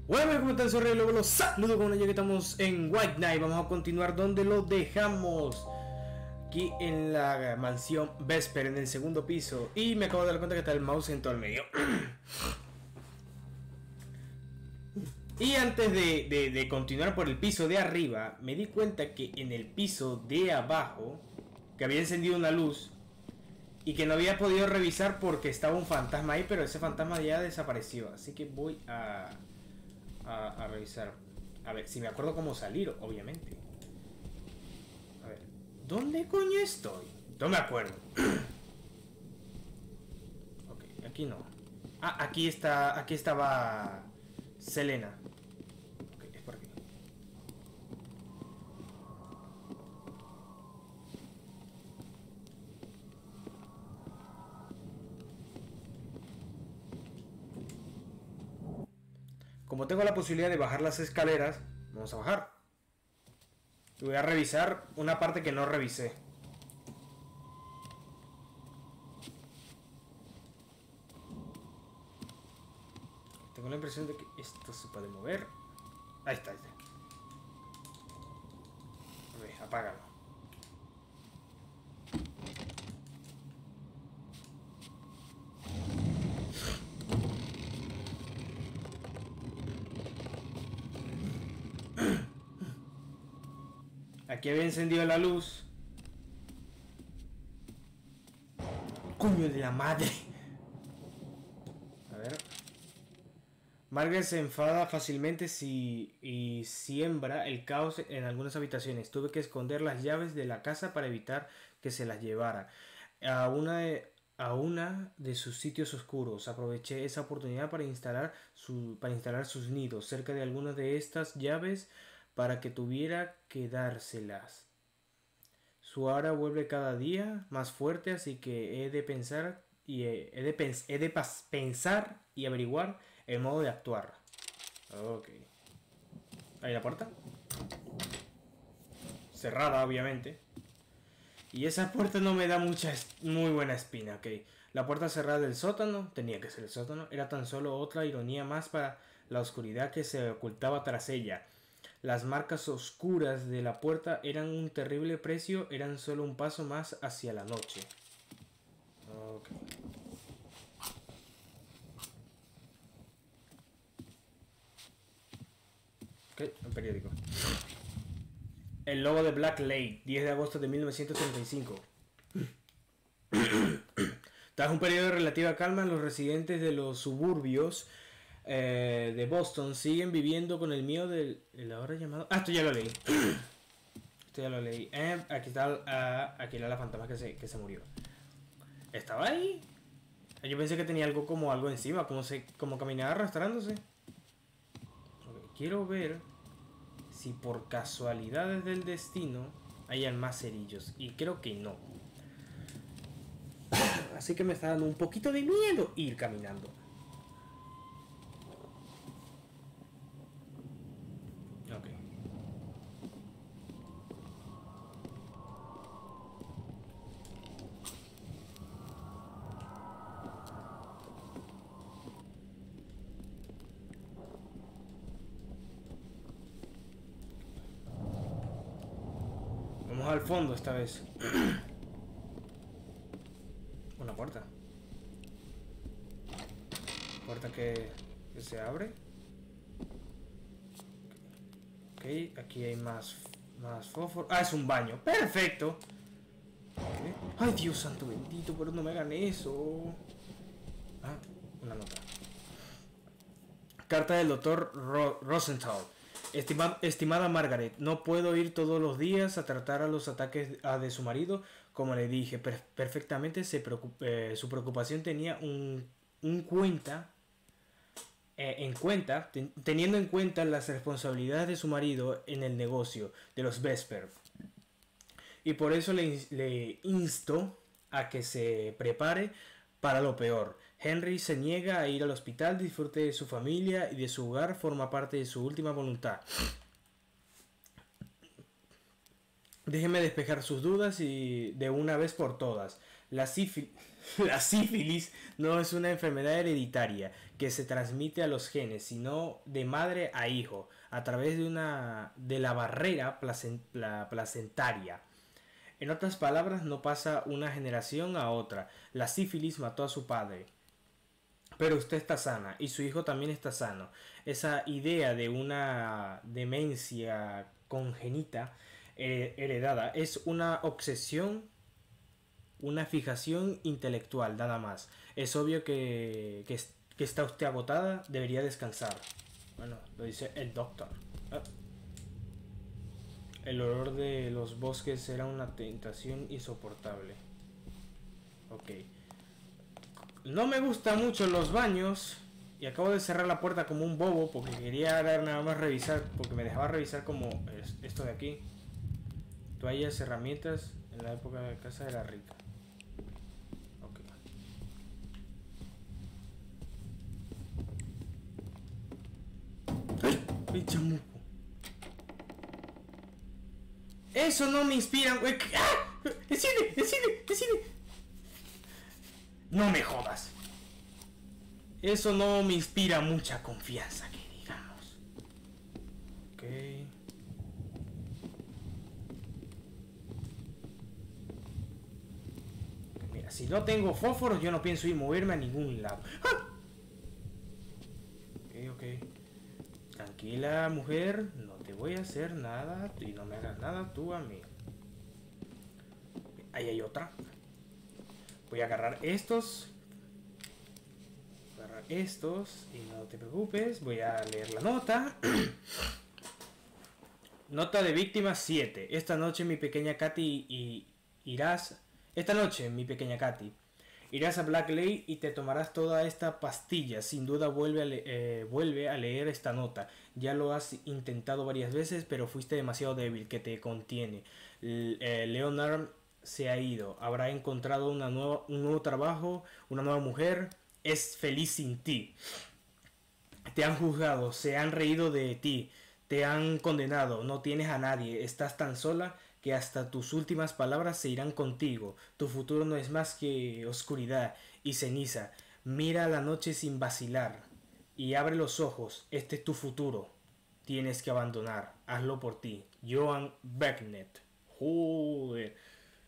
Bueno, ¿cómo están? Soy Rey Lobo, los saludo con una ya que estamos en White Knight. Vamos a continuar donde lo dejamos. Aquí en la mansión Vesper, en el segundo piso. Y me acabo de dar cuenta que está el mouse en todo el medio. Y antes de continuar por el piso de arriba, me di cuenta que en el piso de abajo, que había encendido una luz y que no había podido revisar porque estaba un fantasma ahí, pero ese fantasma ya desapareció. Así que voy a revisar. A ver, si me acuerdo cómo salir, obviamente. A ver, ¿dónde coño estoy? No me acuerdo. Ok, aquí no. Ah, aquí está, aquí estaba Selena. Ok, es por aquí. Como tengo la posibilidad de bajar las escaleras, vamos a bajar. Y voy a revisar una parte que no revisé. Tengo la impresión de que esto se puede mover. Ahí está, ahí está. A ver, apágalo. Aquí había encendido la luz. ¡Coño de la madre! A ver. Margaret se enfada fácilmente y siembra el caos en algunas habitaciones. Tuve que esconder las llaves de la casa para evitar que se las llevara a una de sus sitios oscuros. Aproveché esa oportunidad para instalar sus nidos cerca de algunas de estas llaves para que tuviera que dárselas. Su aura vuelve cada día más fuerte, así que he de pensar pensar y averiguar el modo de actuar. Ok. Ahí la puerta. Cerrada, obviamente. Y esa puerta no me da muy buena espina, ok. La puerta cerrada del sótano, tenía que ser el sótano, era tan solo otra ironía más para la oscuridad que se ocultaba tras ella. Las marcas oscuras de la puerta eran un terrible precio, eran solo un paso más hacia la noche. Ok. Ok, un periódico. El logo de Black Lake, 10 de agosto de 1935. Tras un periodo de relativa calma, los residentes de los suburbios de Boston siguen viviendo con el miedo del ahora llamado... Ah, esto ya lo leí. Esto ya lo leí. Aquí está la fantasma que se murió. ¿Estaba ahí? Yo pensé que tenía algo encima, como caminaba arrastrándose. Okay, quiero ver si por casualidades del destino hayan más cerillos. Y creo que no. Así que me está dando un poquito de miedo ir caminando. Ok. Vamos al fondo esta vez. Una puerta. Puerta que se abre. Ok, aquí hay más fósforo. Ah, es un baño. Perfecto. Okay. Ay, Dios santo bendito, pero no me hagan eso. Ah, una nota. Carta del doctor Rosenthal. Estimada Margaret, no puedo ir todos los días a tratar a los ataques de su marido. Como le dije, perfectamente su preocupación tenía teniendo en cuenta las responsabilidades de su marido en el negocio de los Vesper. Y por eso le insto a que se prepare para lo peor. Henry se niega a ir al hospital, disfrute de su familia y de su hogar, forma parte de su última voluntad. Déjeme despejar sus dudas y de una vez por todas. La sífilis... La sífilis no es una enfermedad hereditaria que se transmite a los genes, sino de madre a hijo, a través de la barrera placentaria. En otras palabras, no pasa una generación a otra. La sífilis mató a su padre. Pero usted está sana y su hijo también está sano. Esa idea de una demencia congénita heredada es una obsesión, una fijación intelectual, nada más. Es obvio que está usted agotada, debería descansar. Bueno, lo dice el doctor. Ah. El olor de los bosques era una tentación insoportable. Ok. No me gustan mucho los baños. Y acabo de cerrar la puerta como un bobo porque quería nada más revisar. Porque me dejaba revisar como esto de aquí. Toallas, herramientas. En la época de casa era rica. Ok. ¡Ay! ¡Ay, chamuco! Eso no me inspira. ¡Ah! ¡Es cine! ¡Es cine! ¡Es cine! No me jodas. Eso no me inspira mucha confianza, que digamos. Ok. Mira, si no tengo fósforos, yo no pienso ir a moverme a ningún lado. ¡Ah! Ok, ok. Tranquila, mujer. No te voy a hacer nada. Y no me hagas nada tú a mí. Ahí hay otra. Voy a agarrar estos. Estos y no te preocupes, voy a leer la nota. Nota de víctima 7. Esta noche mi pequeña Katy irás a Black Lake y te tomarás toda esta pastilla. Sin duda vuelve a leer esta nota. Ya lo has intentado varias veces, pero fuiste demasiado débil, que te contiene. Leonard se ha ido. Habrá encontrado un nuevo trabajo, una nueva mujer. Es feliz sin ti. Te han juzgado, se han reído de ti, te han condenado, no tienes a nadie, estás tan sola que hasta tus últimas palabras se irán contigo. Tu futuro no es más que oscuridad y ceniza. Mira la noche sin vacilar y abre los ojos. Este es tu futuro. Tienes que abandonar. Hazlo por ti. Joan Beckett. Joder.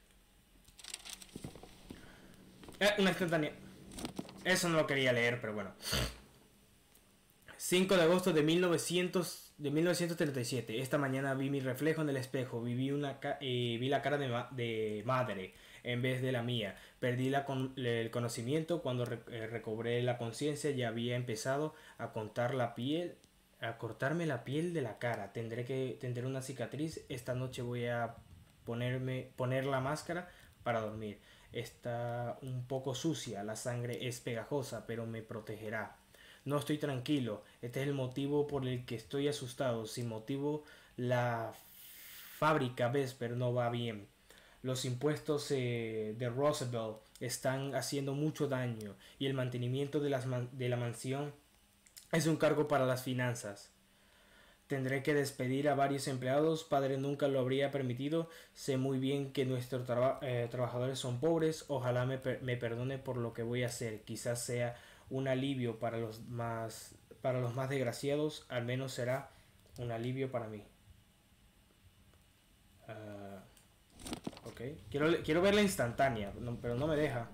Una instantánea. Eso no lo quería leer, pero bueno. 5 de agosto de 1937. Esta mañana vi mi reflejo en el espejo. Vi la cara de madre en vez de la mía. Perdí el conocimiento. Cuando recobré la conciencia ya había empezado a cortarme la piel de la cara. Tendré una cicatriz. Esta noche voy a poner la máscara para dormir. Está un poco sucia, la sangre es pegajosa, pero me protegerá. No estoy tranquilo, este es el motivo por el que estoy asustado. Sin motivo, la fábrica Vesper no va bien. Los impuestos de Roosevelt están haciendo mucho daño y el mantenimiento de la mansión es un cargo para las finanzas. Tendré que despedir a varios empleados. Padre nunca lo habría permitido. Sé muy bien que nuestros trabajadores son pobres. Ojalá me perdone por lo que voy a hacer. Quizás sea un alivio para los más desgraciados. Al menos será un alivio para mí. Ok. Quiero ver la instantánea, pero no me deja.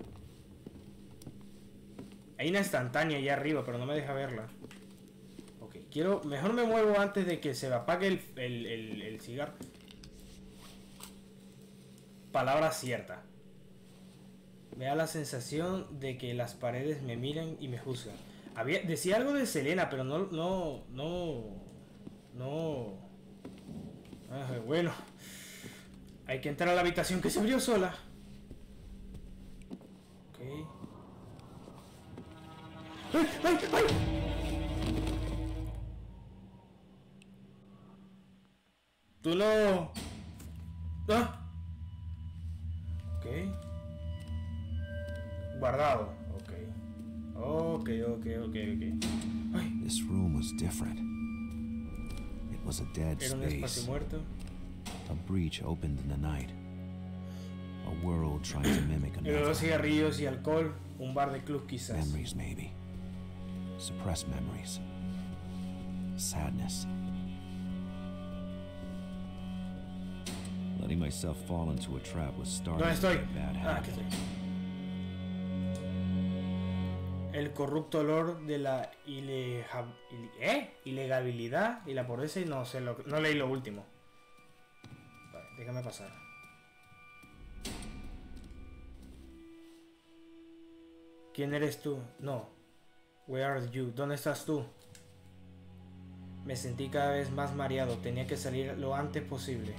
Hay una instantánea allá arriba, pero no me deja verla. Mejor me muevo antes de que se me apague el cigarro. Palabra cierta. Me da la sensación de que las paredes me miran y me juzgan. Decía algo de Selena, pero no. Bueno. Hay que entrar a la habitación que se abrió sola. Ok. ¡Ay, ay, ay! Tú no. Ah. Ok. Guardado. Ok. Ay. This room was different. It was a dead Era un espacio space. muerto. A breach opened in the night. A world trying to mimic El olor another. a cigarrillos y alcohol. Un bar de club quizás. Memories, maybe. Suppressed memories. Sadness. Letting myself fall into a trap was starting ¿Dónde to be estoy? a bad Ah, aquí habit. estoy. El corrupto olor de la ilegabilidad y la pobreza y no sé no leí lo último. Vale, déjame pasar. ¿Quién eres tú? No. Where are you? ¿Dónde estás tú? Me sentí cada vez más mareado. Tenía que salir lo antes posible.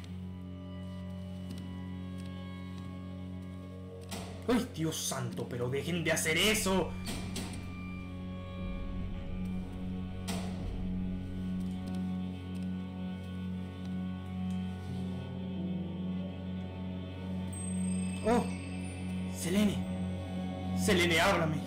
¡Ay, Dios santo! ¡Pero dejen de hacer eso! ¡Oh! ¡Selene! ¡Selene, háblame!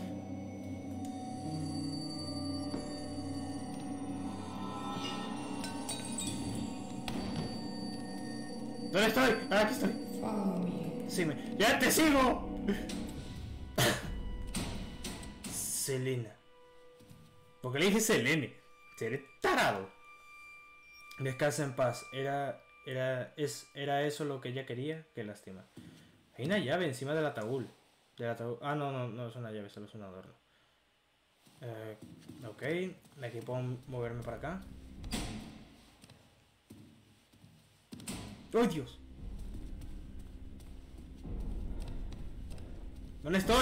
¿Dónde estoy? Ah, aquí estoy. Sí, ¡ya te sigo! Selena. Porque le dije Selene. Seré tarado. Descansa en paz. Era eso lo que ella quería. Qué lástima. Hay una llave encima del ataúd. Ah, no es una llave, solo es un adorno. Ok. Aquí puedo moverme para acá. ¡Oh, Dios! ¿Dónde estoy?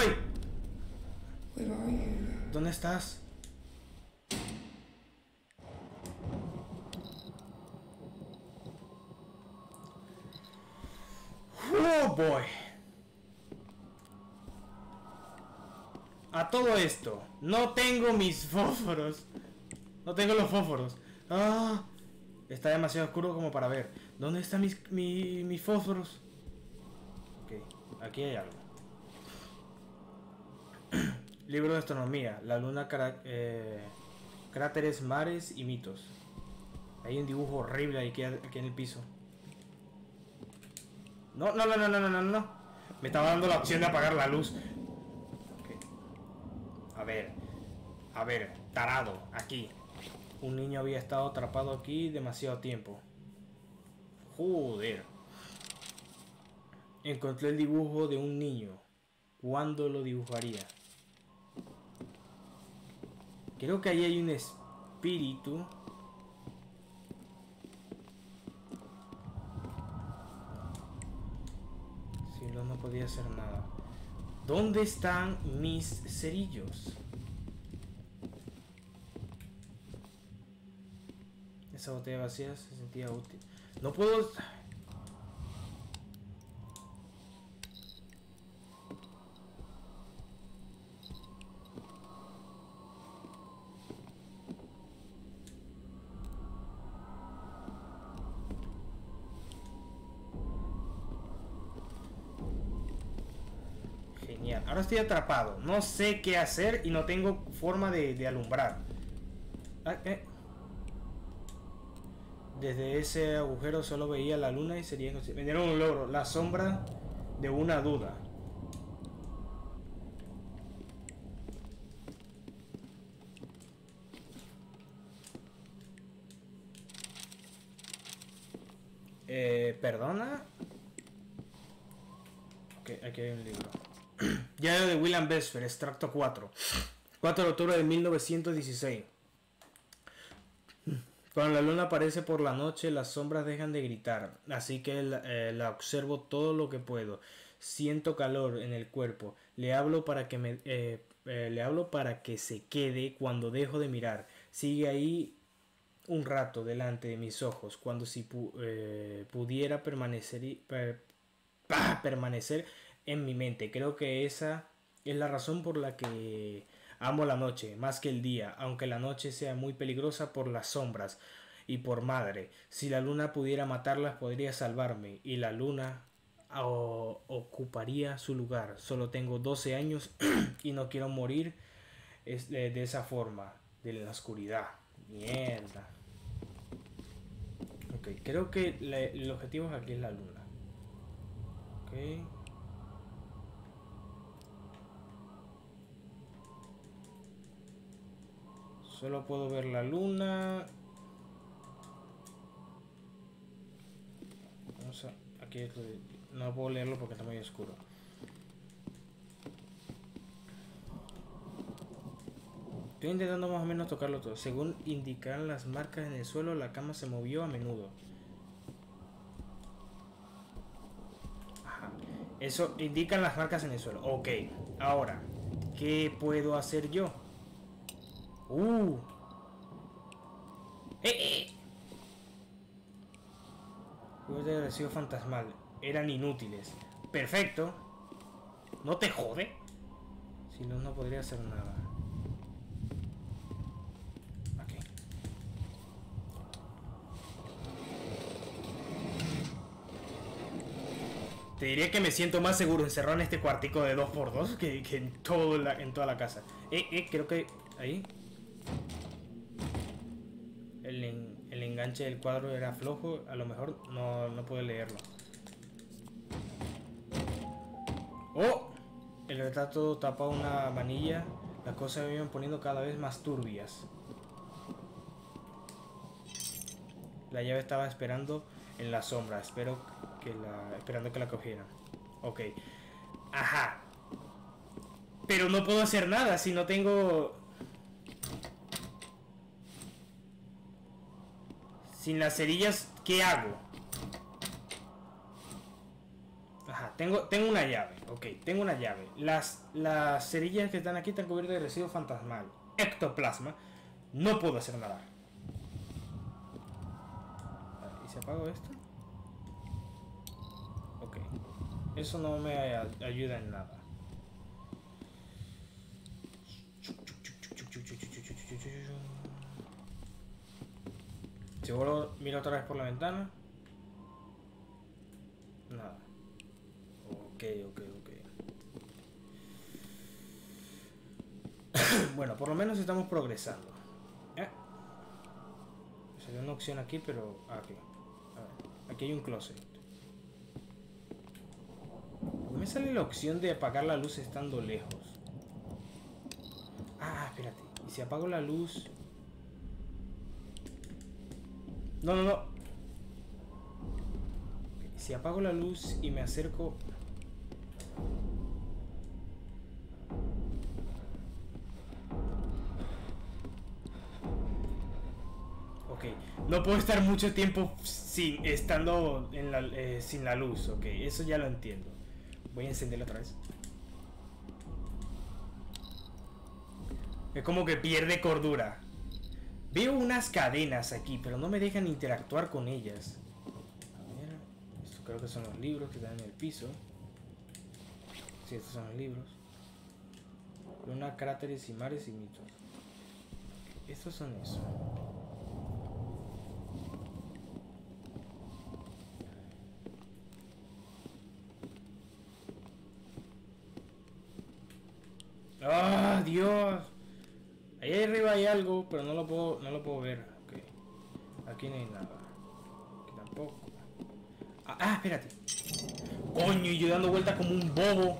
¿Dónde estás? Oh boy. A todo esto, no tengo mis fósforos. No tengo los fósforos. Ah, está demasiado oscuro como para ver. ¿Dónde están mis fósforos? Ok, aquí hay algo. Libro de astronomía. La luna, cráteres, mares y mitos. Hay un dibujo horrible aquí en el piso. No. Me estaba dando la opción de apagar la luz. Okay. A ver, tarado, aquí. Un niño había estado atrapado aquí demasiado tiempo. Joder. Encontré el dibujo de un niño. ¿Cuándo lo dibujaría? Creo que ahí hay un espíritu. Si no, no podía hacer nada. ¿Dónde están mis cerillos? Esa botella vacía se sentía útil. No puedo... Genial. Ahora estoy atrapado. No sé qué hacer y no tengo forma de alumbrar. Desde ese agujero solo veía la luna y sería... Me dieron un logro. La sombra de una duda. ¿Perdona? Ok, aquí hay un libro. Diario de William Besfer, extracto 4. 4 de octubre de 1916. Cuando la luna aparece por la noche, las sombras dejan de gritar, así que la observo todo lo que puedo. Siento calor en el cuerpo. Le hablo para que se quede cuando dejo de mirar. Sigue ahí un rato delante de mis ojos, cuando si pudiera permanecer en mi mente. Creo que esa es la razón por la que amo la noche más que el día, aunque la noche sea muy peligrosa por las sombras y por madre. Si la luna pudiera matarlas, podría salvarme, y la luna ocuparía su lugar. Solo tengo 12 años y no quiero morir de esa forma, de la oscuridad. Mierda. Ok, creo que el objetivo aquí es la luna. Ok. Solo puedo ver la luna. Vamos a... Aquí no puedo leerlo porque está muy oscuro. Estoy intentando más o menos tocarlo todo. Según indican las marcas en el suelo, la cama se movió a menudo. Ajá. Eso indican las marcas en el suelo. Ok. Ahora, ¿qué puedo hacer yo? Juegos de agresivo fantasmal. Eran inútiles. Perfecto. ¿No te jode? Si no, no podría hacer nada. Ok. Te diré que me siento más seguro encerrado en este cuartico de 2x2 que en toda la casa. Creo que... Ahí. El enganche del cuadro era flojo. A lo mejor no puedo leerlo. ¡Oh! El retrato tapa una manilla. Las cosas se iban poniendo cada vez más turbias. La llave estaba esperando en la sombra. Esperando que la cogieran. Ok. Ajá. Pero no puedo hacer nada si no tengo... Sin las cerillas, ¿qué hago? Ajá, tengo una llave. Ok, tengo una llave. Las cerillas que están aquí están cubiertas de residuo fantasmal. Ectoplasma. No puedo hacer nada. ¿Y si apago esto? Ok. Eso no me ayuda en nada. Seguro miro otra vez por la ventana. Nada. Ok. Bueno, por lo menos estamos progresando. Sería una opción aquí, pero... Aquí. A ver, aquí hay un closet. ¿Por qué me sale la opción de apagar la luz estando lejos? Ah, espérate. ¿Y si apago la luz? No. Si apago la luz y me acerco... Ok, no puedo estar mucho tiempo sin la luz. Ok, eso ya lo entiendo. Voy a encenderla otra vez. Es como que pierde cordura. Veo unas cadenas aquí, pero no me dejan interactuar con ellas. A ver, esto creo que son los libros que están en el piso. Sí, estos son los libros. Luna, cráteres y mares y mitos. Estos son eso. ¡Ah, Dios! Ahí arriba hay algo, pero no lo puedo ver. Okay. Aquí no hay nada. Aquí tampoco. Espérate. Coño, y yo dando vueltas como un bobo.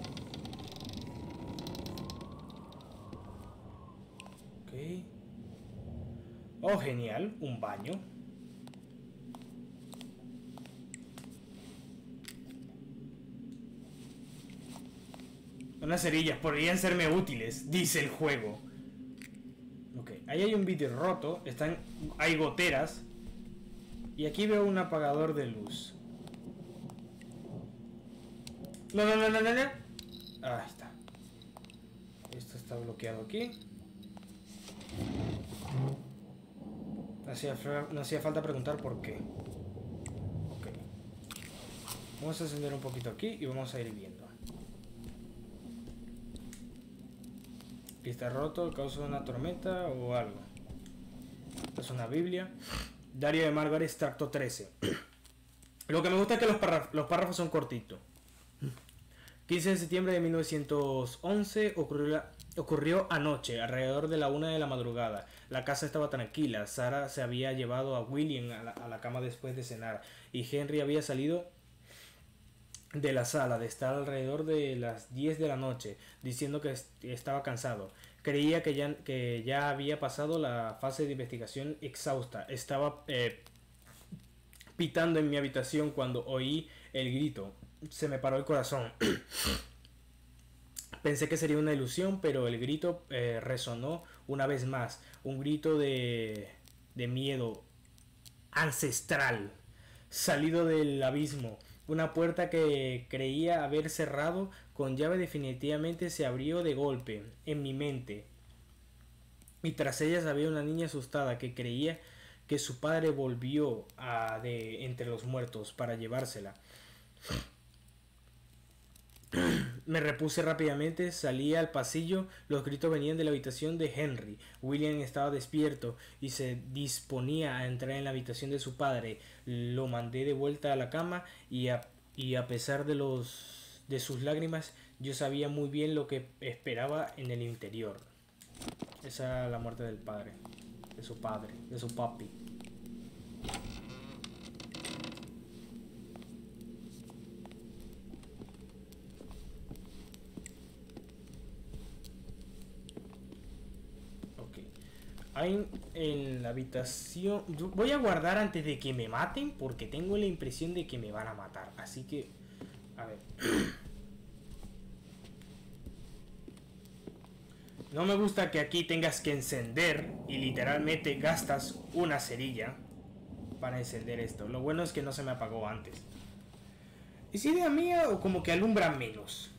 Ok. Oh, genial. Un baño. Unas cerillas podrían serme útiles, dice el juego. Ok, ahí hay un vidrio roto. Hay goteras. Y aquí veo un apagador de luz. No. Ahí está. Esto está bloqueado aquí. No hacía falta preguntar por qué. Ok. Vamos a encender un poquito aquí y vamos a ir viendo. Aquí está roto, causa una tormenta o algo. Esta es una Biblia. Diario de Margaret, extracto 13. Lo que me gusta es que los párrafos son cortitos. 15 de septiembre de 1911 ocurrió anoche, alrededor de la 1 de la madrugada. La casa estaba tranquila. Sarah se había llevado a William a la cama después de cenar. Y Henry había salido de la sala de estar alrededor de las 10 de la noche, diciendo que estaba cansado. Creía que ya había pasado la fase de investigación exhausta. Estaba pitando en mi habitación cuando oí el grito. Se me paró el corazón. Pensé que sería una ilusión, pero el grito resonó una vez más. Un grito de miedo ancestral, salido del abismo. Una puerta que creía haber cerrado con llave definitivamente se abrió de golpe en mi mente. Y tras ellas había una niña asustada que creía que su padre volvió de entre los muertos para llevársela. Me repuse rápidamente, salí al pasillo, los gritos venían de la habitación de Henry. William estaba despierto y se disponía a entrar en la habitación de su padre. Lo mandé de vuelta a la cama y a pesar de sus lágrimas, yo sabía muy bien lo que esperaba en el interior. Esa era la muerte del padre, de su papi. Hay en la habitación. Yo voy a guardar antes de que me maten porque tengo la impresión de que me van a matar. Así que, a ver. No me gusta que aquí tengas que encender y literalmente gastas una cerilla para encender esto. Lo bueno es que no se me apagó antes. ¿Es idea mía o como que alumbra menos?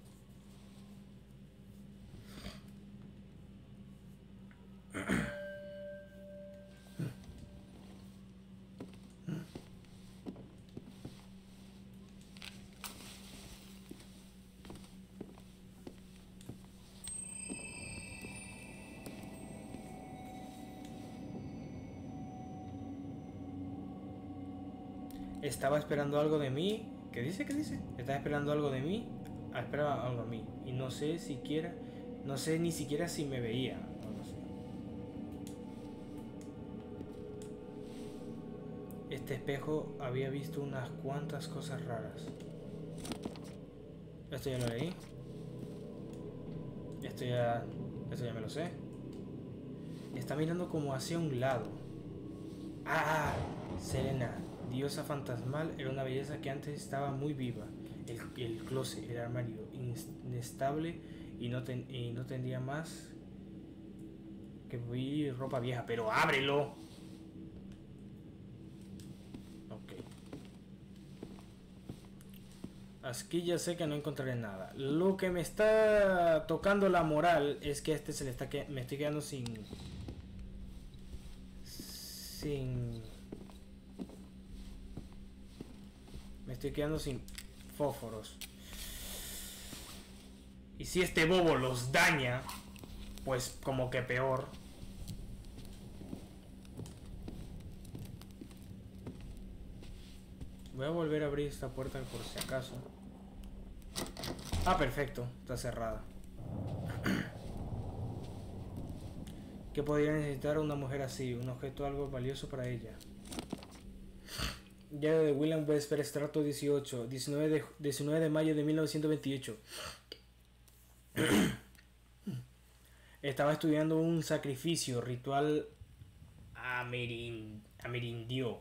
Estaba esperando algo de mí. ¿Qué dice? ¿Qué dice? Estaba esperando algo de mí. Esperaba algo a mí. Y no sé siquiera. No sé ni siquiera si me veía. No sé. Este espejo había visto unas cuantas cosas raras. Esto ya lo leí. Esto ya me lo sé. Está mirando como hacia un lado. ¡Ah! Serena, diosa fantasmal, era una belleza que antes estaba muy viva. El closet, el armario, inestable y no tendría más que vi ropa vieja. ¡Pero ábrelo! Ok. Aquí ya sé que no encontraré nada. Lo que me está tocando la moral es que me estoy quedando sin fósforos. Y si este bobo los daña, pues como que peor. Voy a volver a abrir esta puerta por si acaso. Ah, perfecto, está cerrada. ¿Qué podría necesitar una mujer así? Un objeto algo valioso para ella. Diario de William Vesper, extracto 18, 19 de mayo de 1928. Estaba estudiando un sacrificio ritual amerindio.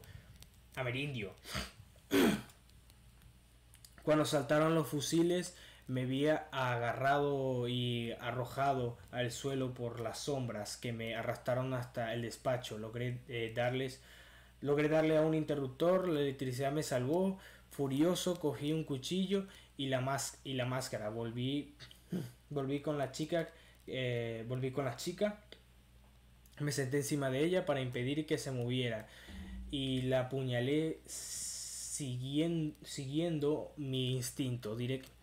Cuando saltaron los fusiles, me había agarrado y arrojado al suelo por las sombras que me arrastraron hasta el despacho. Logré darle a un interruptor, la electricidad me salvó. Furioso, cogí un cuchillo y la máscara. Volví con la chica. Me senté encima de ella para impedir que se moviera y la apuñalé siguiendo mi instinto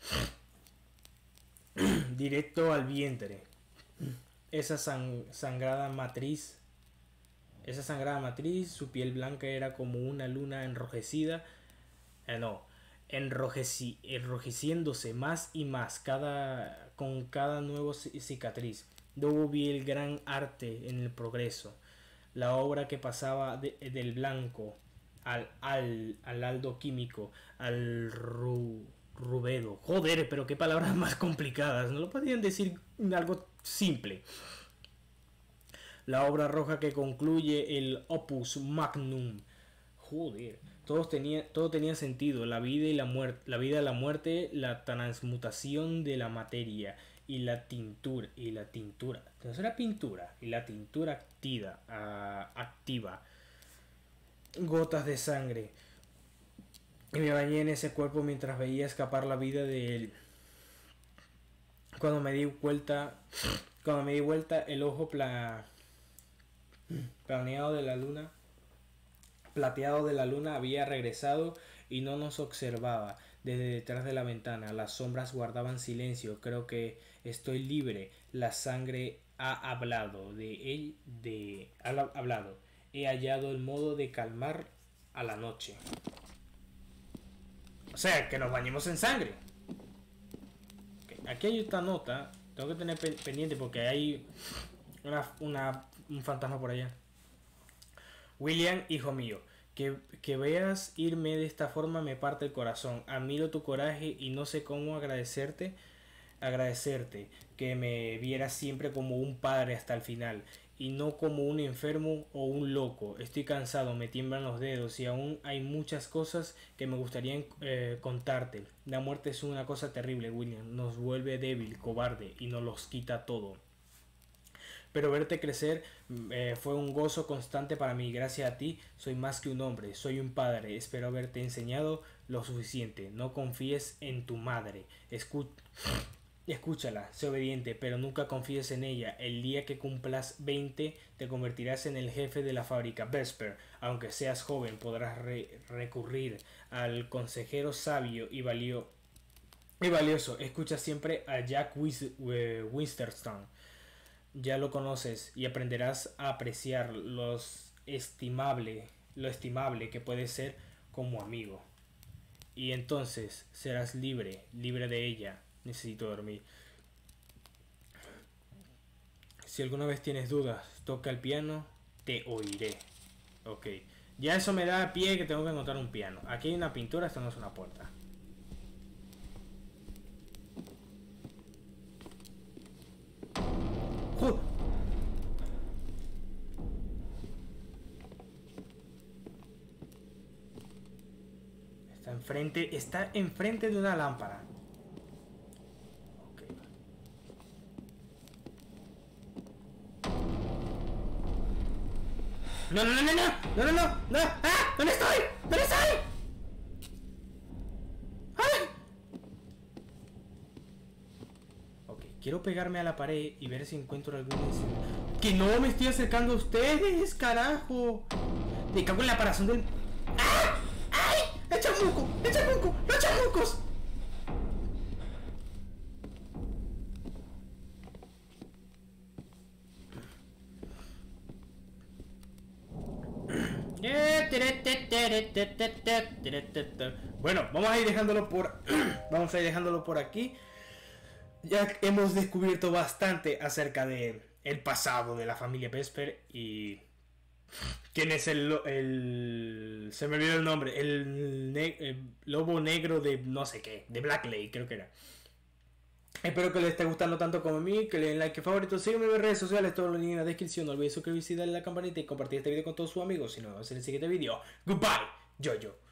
directo al vientre. Esa sangrada matriz, su piel blanca era como una luna enrojecida, enrojeciéndose más y más con cada nueva cicatriz. Luego vi el gran arte en el progreso, la obra que pasaba del blanco al aldo químico, al rubedo. Joder, pero qué palabras más complicadas. ¿No lo podían decir algo simple. La obra roja que concluye el opus magnum. Joder, todo tenía sentido. La vida y la muerte, la transmutación de la materia y la tintura. Entonces era pintura y la tintura activa. Gotas de sangre. Y me bañé en ese cuerpo mientras veía escapar la vida de él. Cuando me di vuelta, el ojo plateado de la luna había regresado y no nos observaba desde detrás de la ventana. Las sombras guardaban silencio. Creo que estoy libre. La sangre ha hablado. He hallado el modo de calmar a la noche. O sea, que nos bañemos en sangre. Okay. Aquí hay esta nota. Tengo que tener pendiente porque hay un fantasma por allá. William, hijo mío, que veas irme de esta forma me parte el corazón. Admiro tu coraje y no sé cómo agradecerte que me vieras siempre como un padre hasta el final y no como un enfermo o un loco. Estoy cansado, me tiemblan los dedos y aún hay muchas cosas que me gustaría contarte. La muerte es una cosa terrible, William. Nos vuelve débil, cobarde y nos los quita todo. Pero verte crecer fue un gozo constante para mí. Gracias a ti soy más que un hombre, soy un padre. Espero haberte enseñado lo suficiente. No confíes en tu madre. Escúchala, sé obediente, pero nunca confíes en ella. El día que cumplas 20 te convertirás en el jefe de la fábrica Vesper. Aunque seas joven podrás recurrir al consejero sabio y valioso. Escucha siempre a Jack Winterstone. Ya lo conoces y aprenderás a apreciar lo estimable que puede ser como amigo. Y entonces serás libre de ella. Necesito dormir. Si alguna vez tienes dudas, toca el piano, te oiré. Ok. Ya eso me da pie que tengo que encontrar un piano. Aquí hay una pintura, esto no es una puerta. Está enfrente de una lámpara. Okay. No. ¡Ah! ¿Dónde estoy? ¡Ay! Ok, quiero pegarme a la pared y ver si encuentro algún... ¡Que no me estoy acercando a ustedes, carajo! Me cago en la parazón del... ¡Ah! ¡Ay! ¡El chamuco! ¡Los chamucos! Bueno, vamos a ir dejándolo por aquí. Ya hemos descubierto bastante acerca de el pasado de la familia Vesper y quién es se me olvidó el nombre, el lobo negro de no sé qué, de Black Lake creo que era. Espero que les esté gustando tanto como a mí, que le den like, favorito, síganme en mis redes sociales, todo lo en la descripción. No olviden suscribirse y darle a la campanita y compartir este video con todos sus amigos. Si no, vemos en el siguiente video. Goodbye, Jojo.